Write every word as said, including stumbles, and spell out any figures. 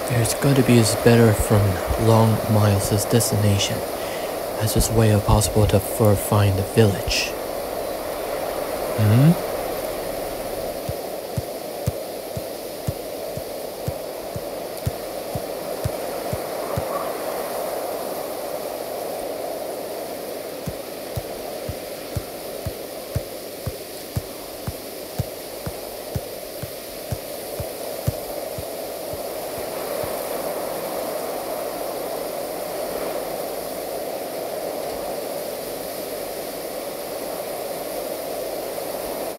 There's gotta be a better from long miles' destination, as this way possible to fur find the village. Hmm?